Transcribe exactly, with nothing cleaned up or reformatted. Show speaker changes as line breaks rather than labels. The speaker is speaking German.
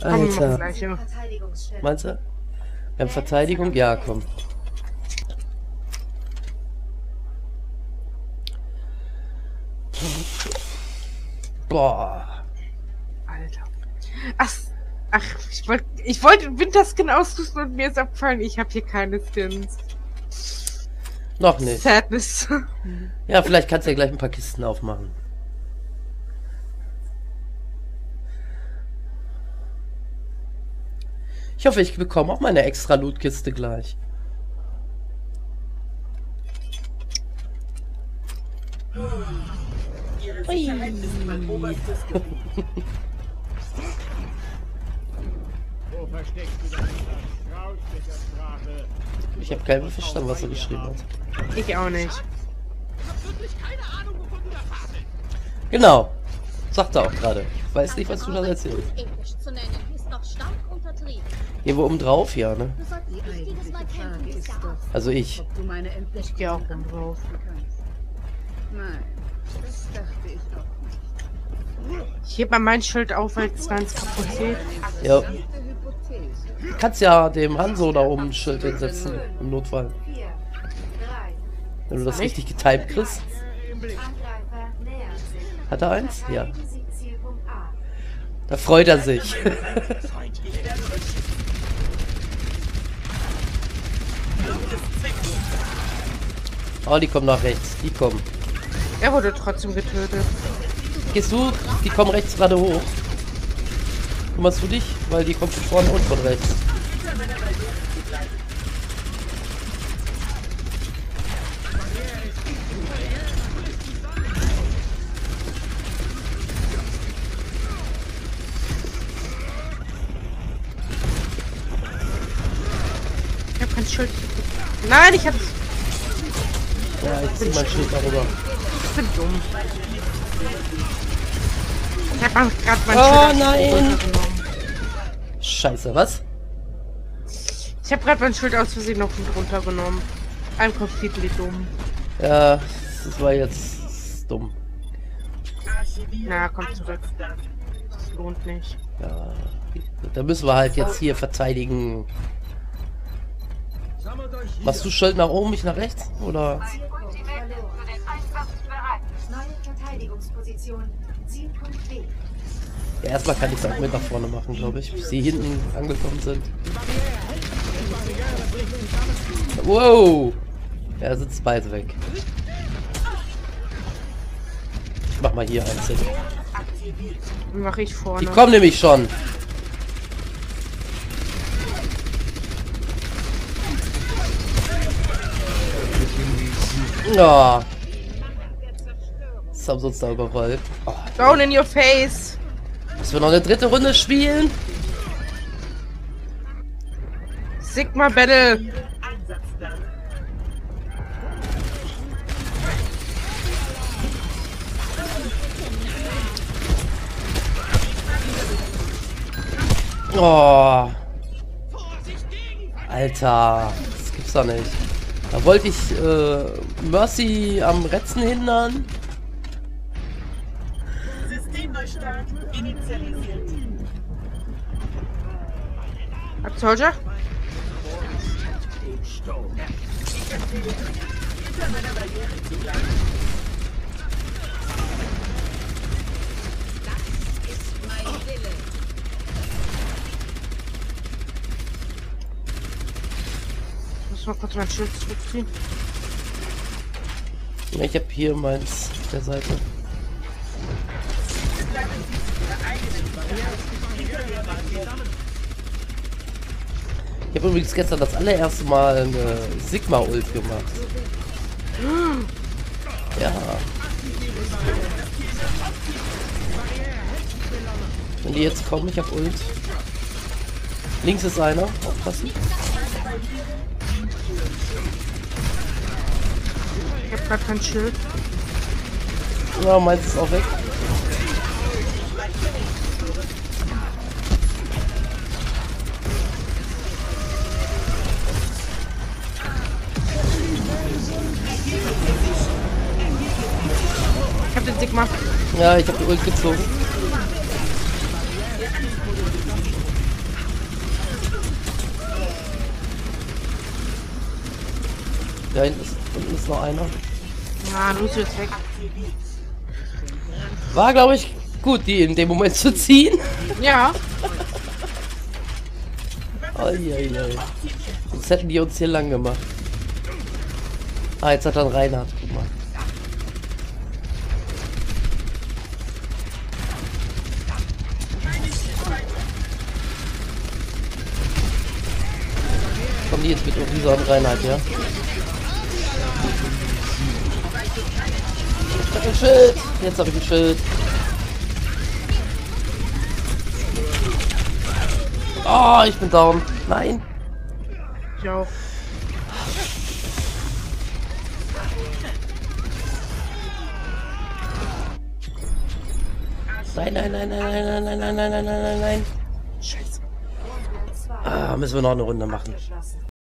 Alter.
Gleiche.
Meinst du? Wir haben Verteidigung? Ja, komm. Boah.
Alter. Ach, ach ich wollte ich wollte Winterskin ausrüsten und mir ist abgefallen, ich habe hier keine Skins.
Noch nicht.
Sadness.
Ja, vielleicht kannst du ja gleich ein paar Kisten aufmachen. Ich hoffe, ich bekomme auch meine extra Loot-Kiste gleich. Ui. Ich habe keinen verstanden, was er geschrieben hat.
Ich auch nicht.
Genau. Sagt er auch gerade. Ich weiß nicht, was du da erzählst. Hier wo oben drauf, ja, ne? Also ich.
Ich gehe auch rum drauf.
Nein, das dachte ich auch nicht.
Ich heb mal mein Schild auf, weil es ganz kaputt geht.
Ja.
Gute Hypothese.
Du kannst ja dem Hanzo da oben ein Schild hinsetzen, im Notfall. Wenn du das richtig getimt kriegst. Hat er eins? Ja. Da freut er sich. Oh, die kommen nach rechts. Die kommen.
Er wurde trotzdem getötet.
Gehst du? Die kommen rechts gerade hoch. Kümmerst du dich? Weil die kommt von vorne und von rechts.
Ich hab kein Schild. Nein, ich hab's.
Ja, ich zieh mein Schild darüber.
Ich bin dumm. Ich hab gerade mein
Oh
Schild
nein!
runtergenommen.
Scheiße, was?
Ich hab gerade mein Schild aus Versehen noch mit runtergenommen. I'm completely dumm.
Ja, das war jetzt dumm.
Na, komm zurück. Das lohnt nicht.
Ja, da müssen wir halt jetzt hier verteidigen. Machst du Schild nach oben, ich nach rechts? Oder? Ja, erstmal kann ich es auch mit nach vorne machen, glaube ich, bis sie hinten angekommen sind. Wow! Er sitzt beide weg. Ich mach mal hier eins hin.
Mach ich vorne.
Die kommen nämlich schon. Ja. Oh. Das haben sie uns da überrollt. Oh,
Down in your face.
müssen wir noch eine dritte Runde spielen?
Sigma Battle.
Oh. Alter. Das gibt's doch nicht. Da wollte ich äh, Mercy am Retzen hindern.
Systemneustart initialisiert.
Ab Soldier. Ich muss mal kurz mein Schild zurückziehen.
Ja, ich habe hier meins auf der Seite. Ich habe übrigens gestern das allererste Mal eine Sigma-Ult gemacht. Ja. Wenn die jetzt kommen, ich habe Ult. Links ist einer, aufpassen.
Ich hab grad kein Schild.
Ja, meins ist auch weg.
Ich hab den Sigma.
Ja, ich habe die Ult gezogen. Da hinten ist, unten ist noch einer.
Ja, Lucio ist weg.
War, glaube ich, gut, die in dem Moment zu ziehen.
Ja.
Eieiei. Sonst hätten die uns hier lang gemacht. Ah, jetzt hat dann Reinhard. Guck mal. Kommen die jetzt mit Orisa und Reinhard, ja? Ich hab ein Schild! Jetzt habe ich ein Schild. Oh, ich bin down. Nein.
Ich auch.
Nein, nein, nein, nein, nein, nein, nein, nein, nein, nein, nein, nein. Scheiße. Ah, müssen wir noch eine Runde machen.